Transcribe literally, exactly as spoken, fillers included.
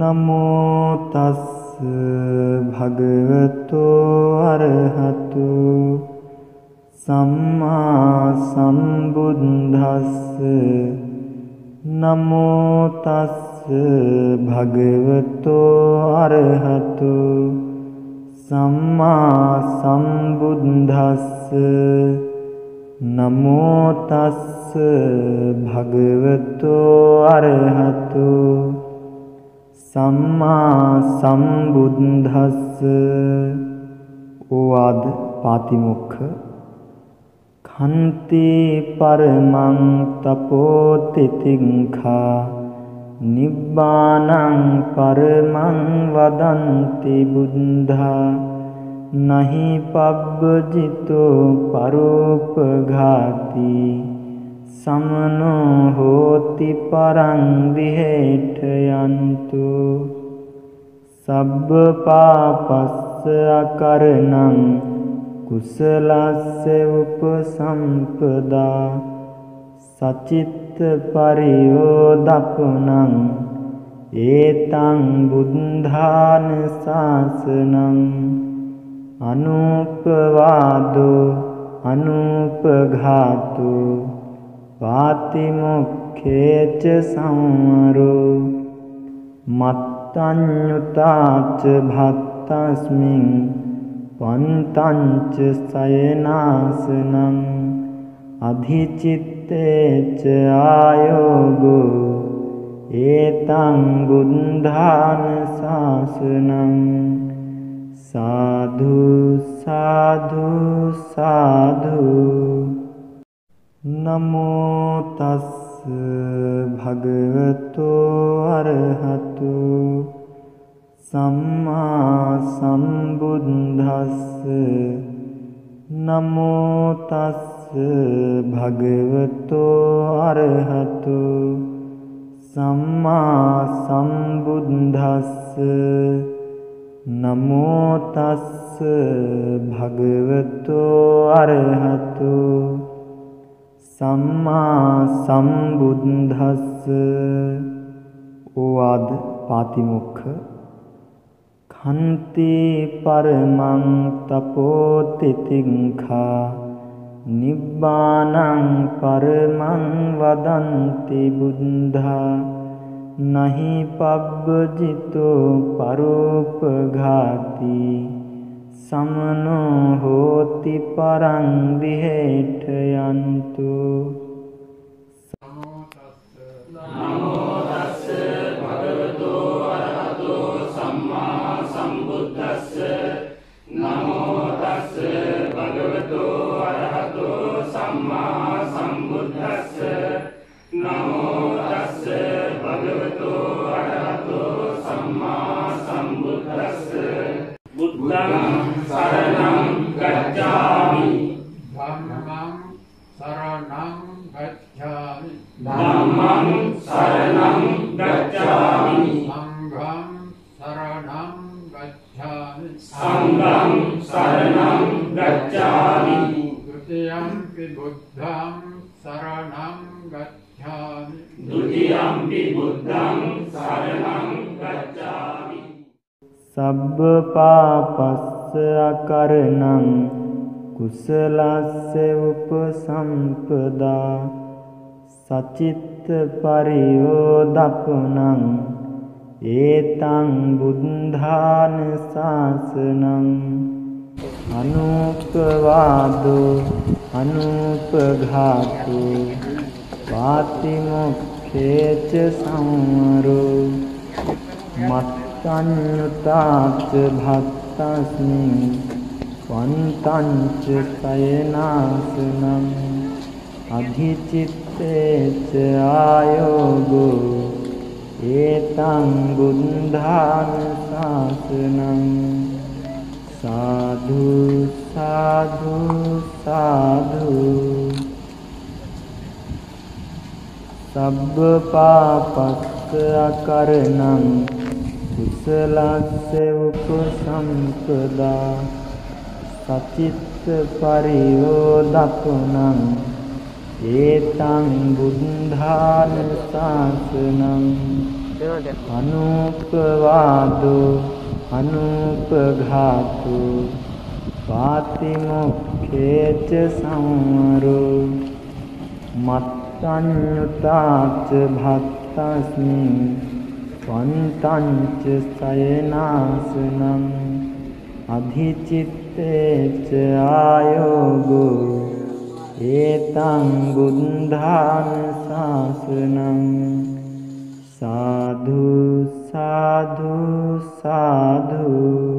නමෝ තස්ස භගවතු අරහතු සම්මා සම්බුද්දස්ස නමෝ තස්ස භගවතු අරහතු සම්මා සම්බුද්දස්ස නමෝ තස්ස භගවතු අරහතු සම්මා සම්බුද්දස්ස. ඕවාද පාතිමොක්ඛ khන්ති පරමං තපෝ තිතිංඛා නිබ්බානං පරමං වදන්ති බුද්ධා නහි පබ්බජිතෝ පරෝපඝාති සමනෝ හෝති පරං විහෙඨයන්තු සබ්බ පාපස්ස අකරණං කුසලස්ස උපසම්පදා සචිත්ත පරියෝදපනං ඒතං බුද්ධාන ශාසනං අනුපවාදෝ අනුපඝාතෝ පාතිමොක්ඛේච සංවරෝ මත්තඤ්ඤුතාච භත්තස්මින් පන්තංච සයනාසනං අධිචිත්තේච ආයෝගෝ ඒතං බුද්ධාන ශාසනං. සාධු සාධු සාධු. නමෝ තස්ස භගවතු අරහතු සම්මා සම්බුද්දස්ස නමෝ තස්ස භගවතු අරහතු සම්මා සම්බුද්දස්ස නමෝ තස්ස භගවතු අරහතු සම්මා සම්බුද්දස්ස. ඕවාද පාතිමොක්ඛ khන්ති පරමං තපෝ තිතිංඛා නිබ්බානං පරමං වදන්ති බුද්ධා නහි පබ්බජිතෝ පරෝපඝාති සමනෝ හෝති පරං විහෙඨයන්තු. නමෝ තස්ස භගවතු අරහතු සම්මා සම්බුද්දස්ස නමෝ තස්ස භගවතු අරහතු සම්මා සම්බුද්දස්ස නමෝ තස්ස භගවතු අරහතු සම්මා සම්බුද්දස්ස. බුද්ධං සරණං ගච්ඡාමි ධම්මං සරණං ගච්ඡාමි ධම්මං සරණං ගච්ඡාමි සංඝං සරණං ගච්ඡාමි සංඝං සරණං ගච්ඡාමි ဒုတိယံ පි බුද්ධං සරණං ගච්ඡාමි ဒုတိယံ පි බුද්ධං සරණං ගච්ඡාමි. සබ්බ පාපස්ස අකරණං කුසලස්ස උපසම්පදා සචිත්ත පරියෝදපනං ඒතං බුද්ධාන ශාසනං අනුපවාදෝ අනුපඝාතෝ පාතිමොක්ඛේච සංවරෝ මත්තඤ්ඤුතාච භත්තස්මින් පන්තංච සයනාසනං අධිචිත්තේච ආයෝගෝ ඒතං බුද්ධාන ශාසනං. සාධු සාධු සාධු. සබ්බ පාපස්ස අකරණං කුසලස්ස උපසම්පදා සචිත්ත පරියෝදපනං ඒතං බුද්ධාන ශාසනං අනුපවාදෝ අනුපඝාතෝ පාතිමොක්ඛේච සංවරෝ මත්තඤ්ඤුතාච භත්තස්මින් වන්තංච සයනාසනං අධිචිත්තේච ආයෝගෝ ඒතං බුද්ධාන ශාසනං සාධු සාධු සාධු